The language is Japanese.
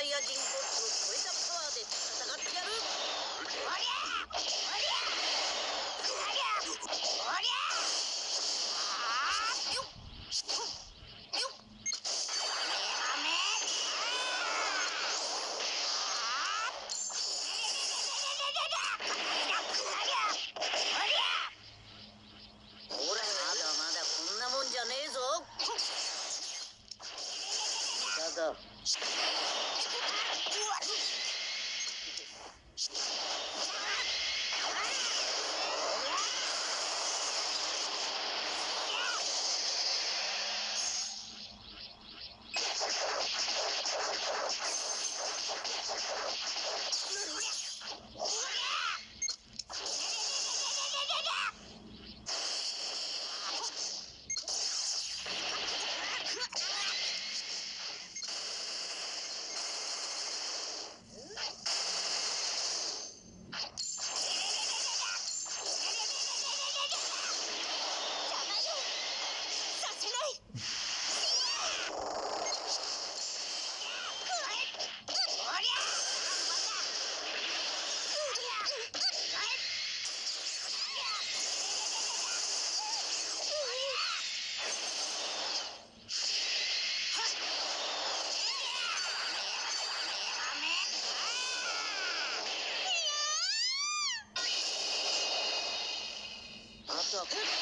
イヤ人ゴッドを超えたパワーで戦ってやる。おりゃおりゃおりゃおりゃよっよっメガメほらまだまだこんなもんじゃねえぞ。だがあとは